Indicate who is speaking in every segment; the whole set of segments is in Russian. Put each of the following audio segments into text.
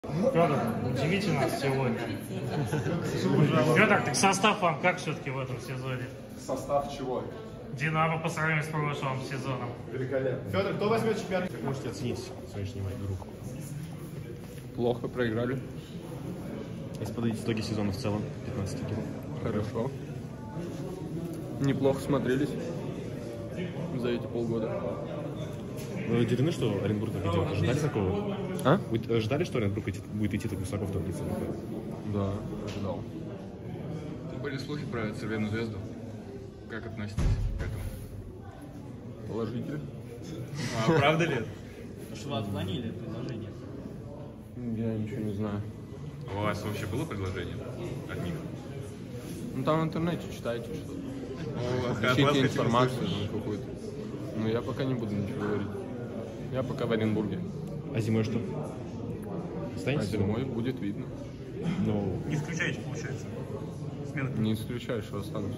Speaker 1: Федор, удивите нас сегодня. Федор, так состав вам как все-таки в этом сезоне?
Speaker 2: Состав чего?
Speaker 1: Динамо по сравнению с прошлым сезоном.
Speaker 2: Великолепно. Федор, кто возьмет чемпионат?
Speaker 3: Как можете оценить сегодняшнюю игру?
Speaker 4: Плохо проиграли.
Speaker 3: Если подойти итоги сезона в целом, 15 игр.
Speaker 4: Хорошо. Неплохо смотрелись за эти полгода.
Speaker 3: Вы удивлены, что Оренбург так идет? Ожидали такого?
Speaker 4: А?
Speaker 3: Вы ожидали, что Оренбург будет идти так высоко в таблице?
Speaker 4: Да, ожидал.
Speaker 5: Были слухи про Цервену Звезду. Как относитесь к этому?
Speaker 4: Положительно.
Speaker 5: А правда ли?
Speaker 6: Что вы отклонили предложение?
Speaker 4: Я ничего не знаю.
Speaker 5: У вас вообще было предложение от них?
Speaker 4: Ну там в интернете читайте что-то.
Speaker 5: От вас
Speaker 4: Ищите
Speaker 5: хотели
Speaker 4: информацию
Speaker 5: услышать.
Speaker 4: какую-то. Но я пока не буду ничего говорить. Я пока в Оренбурге.
Speaker 3: А зимой что?
Speaker 4: А
Speaker 3: Останетесь?
Speaker 4: зимой будет видно.
Speaker 3: Ну,
Speaker 1: Не исключаете, получается. Смена.
Speaker 4: Не исключаю, что останусь.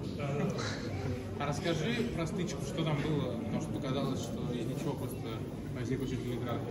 Speaker 7: А расскажи про стычку, что там было, потому что показалось, что из ничего просто возникла чуть ли не игра.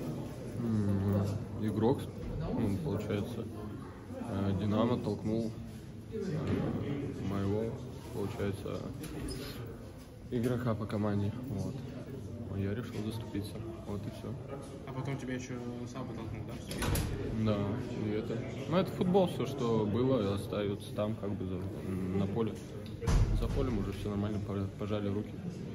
Speaker 4: Игрок, ну, получается, Динамо толкнул моего, получается, игрока по команде. Вот. А я решил заступиться. Вот и все.
Speaker 7: А потом тебя еще сам потолкнул, да?
Speaker 4: Да, и это. Ну, это футбол, все, что было, остается там, как бы на поле. За полем уже все нормально, пожали руки.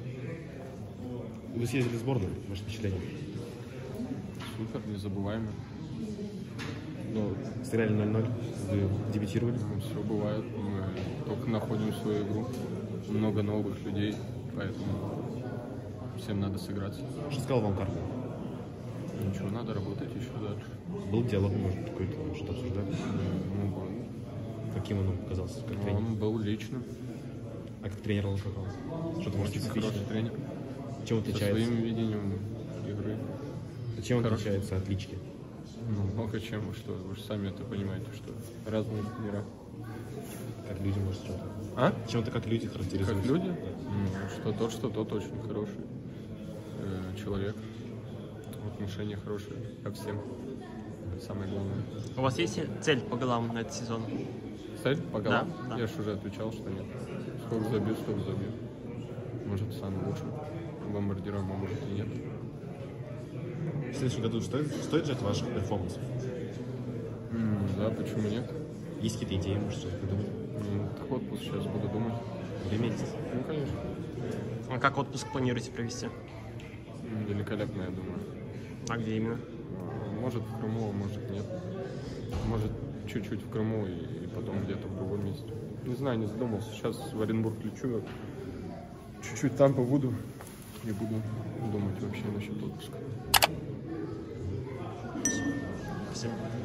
Speaker 3: вы съездили в сборную, ваше впечатление?
Speaker 4: Супер, незабываемо.
Speaker 3: Ну, сыграли 0-0, вы дебютировали.
Speaker 4: Все бывает, мы только находим свою игру. Много новых людей, поэтому всем надо сыграться.
Speaker 3: Что сказал вам Карпов?
Speaker 4: Ничего, надо работать еще дальше.
Speaker 3: Был диалог, может, какой-то, что-то обсуждали?
Speaker 4: Ну,
Speaker 3: Каким он оказался, как тренер?
Speaker 4: он был личным.
Speaker 3: А как тренер он оказался? Что-то, может,
Speaker 4: Очень
Speaker 3: специфичное?
Speaker 4: хороший тренер.
Speaker 3: Чем
Speaker 4: Со
Speaker 3: отличается?
Speaker 4: своим видением игры.
Speaker 3: Чем он
Speaker 4: хороший.
Speaker 3: отличается от лички?
Speaker 4: Ну, много чем, вы же сами это понимаете, что разные тренера.
Speaker 3: Как люди, может, что-то?
Speaker 4: А?
Speaker 3: Чем-то как люди характеризуются?
Speaker 4: Как люди? Что тот очень хороший человек. Отношения хорошие ко всем. Это самое главное.
Speaker 6: У вас есть цель по голам на этот сезон?
Speaker 4: Цель по голам?
Speaker 6: Да.
Speaker 4: Я же уже отвечал, что нет. Сколько забью, столько забью. Может, самый лучший бомбардиром, а может и нет.
Speaker 3: В следующем году стоит ждать ваших перформансов?
Speaker 4: Да, почему нет?
Speaker 3: Есть какие-то идеи, может, что-то придумать?
Speaker 4: Так отпуск сейчас буду думать.
Speaker 3: 2 месяца.
Speaker 4: Ну, конечно.
Speaker 6: А как отпуск планируете провести?
Speaker 4: Великолепно, я думаю.
Speaker 6: А где именно?
Speaker 4: Может в Крыму, а может нет. Может чуть-чуть в Крыму и потом где-то в другом месте. Не знаю, не задумался. Сейчас в Оренбург лечу. Чуть-чуть там побуду и буду думать вообще насчет отпуска.
Speaker 6: Спасибо.